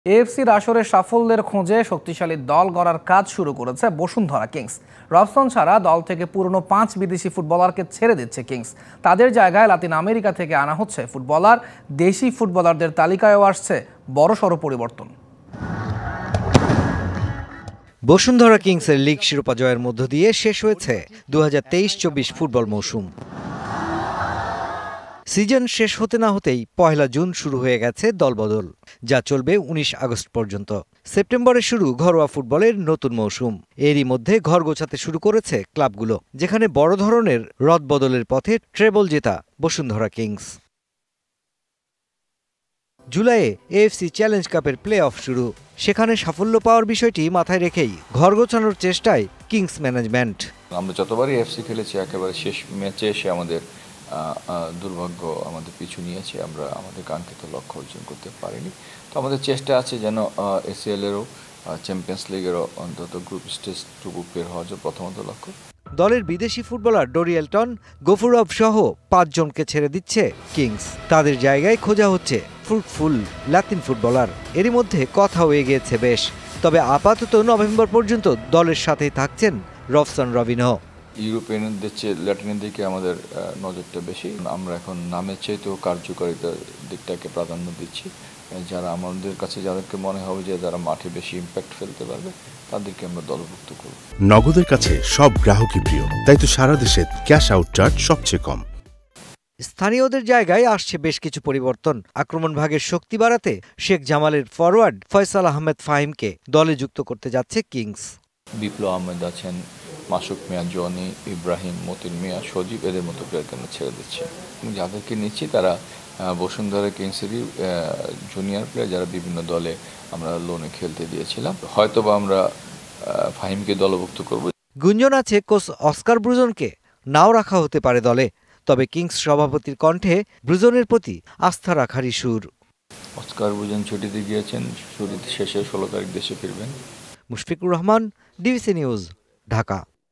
এএফসির আসরে সাফল্যের খোঁজে শক্তিশালী দল গড়ার কাজ শুরু করেছে বসুন্ধরা কিংস। রবসন ছাড়া দল থেকে পুরনো 5 বিদেশি ফুটবলারকে ছেড়ে দিচ্ছে কিংস। তাদের জায়গায় লাতিন আমেরিকা থেকে আনা হচ্ছে ফুটবলার। দেশি ফুটবলারদের তালিকায়ও আসছে বড়সড় পরিবর্তন। বসুন্ধরা কিংসের লিগ শিরোপা জয়ের মধ্য দিয়ে শেষ হয়েছে 2023-24 ফুটবল মৌসুম। সিজন শেষ হতে না হতেই 1 জুন শুরু হয়ে গেছে দলবদল, যা চলবে 19 আগস্ট পর্যন্ত। সেপ্টেম্বরে শুরু ঘরোয়া ফুটবলের নতুন মৌসুম। এরই মধ্যে ঘর গোছাতে শুরু করেছে ক্লাবগুলো, যেখানে বড় ধরনের রদবদলের পথে ট্রেবল জেতা বসুন্ধরা কিংস। জুলাইয়ে এএফসি চ্যালেঞ্জ কাপের প্লে অফ শুরু। সেখানে সাফল্য পাওয়ার বিষয়টি মাথায় রেখেই ঘর গোছানোর চেষ্টায় কিংস ম্যানেজমেন্ট। আমরা যতবারই এএফসি খেলেছি, একেবারে শেষ ম্যাচে এসে আমাদের দুর্ভাগ্য আমাদের পিছু নিয়েছে। আমরা আমাদের কাঙ্ক্ষিত লক্ষ্য অর্জন করতে পারিনি। তো আমাদের চেষ্টা আছে যেন এসিএলেরও চ্যাম্পিয়ন্স লিগেরও অন্তত গ্রুপ স্টেজটুকু বের হওয়ার জন্য প্রথমত লক্ষ্য। দলের বিদেশি ফুটবলার ডোরিয়েলটন, গফুরভ সহ 5 জনকে ছেড়ে দিচ্ছে কিংস। তাদের জায়গায় খোঁজা হচ্ছে ফ্রুটফুল লাতিন ফুটবলার। এরই মধ্যে কথা হয়ে গিয়েছে বেশ, তবে আপাতত নভেম্বর পর্যন্ত দলের সাথেই থাকছেন রবসন রবিনহো। ইউরোপিয়ানদের চেয়ে ল্যাটিনের দিকে আমাদের নজরটা বেশি। আমরা এখন নামের চাইতেও কার্যকারিতার দিকটাকে প্রাধান্য দিচ্ছি। যারা আমাদের কাছে যাদেরকে মনে হবে যে যারা মাঠে বেশি ইম্প্যাক্ট ফেলতে পারবে, তাদেরকে আমরা দলভুক্ত করব। নগদের কাছে সব গ্রাহকই প্রিয়, তাই তো সারা দেশে ক্যাশ আউট চার্জ সবচেয়ে কম। স্থানীয়দের জায়গায় আসছে বেশ কিছু পরিবর্তন। আক্রমণ ভাগের শক্তি বাড়াতে শেখ জামালের ফরওয়ার্ড ফয়সাল আহমেদ ফাহিমকে দলে যুক্ত করতে যাচ্ছে কিংস। বিপ্লব আহমেদ আছেন, মাসুক মিয়া, জনি, ইব্রাহিম, মতিন মিয়া, সজীব, এদের মতো প্লেয়ারকে আমরা ছেড়ে দিচ্ছি। যাদেরকে নিচ্ছি তারা বসুন্ধরা কিংসেরই জুনিয়র প্লেয়ার, যারা বিভিন্ন দলে আমরা লোনে খেলতে দিয়েছিলাম। হয়তোবা আমরা ফাহিমকে দলভুক্ত করব। গুঞ্জন আছে কোচ অস্কার ব্রুজনকে নাও রাখা হতে পারে দলে, তবে কিংস সভাপতির কণ্ঠে ব্রুজনের প্রতি আস্থা রাখারই সুর। অস্কার ব্রুজন ছুটিতে গিয়েছেন, ছুটিতে শেষে 16 তারিখ দেশে ফিরবেন। Mushfiqur Rahman, DBC News, Dhaka.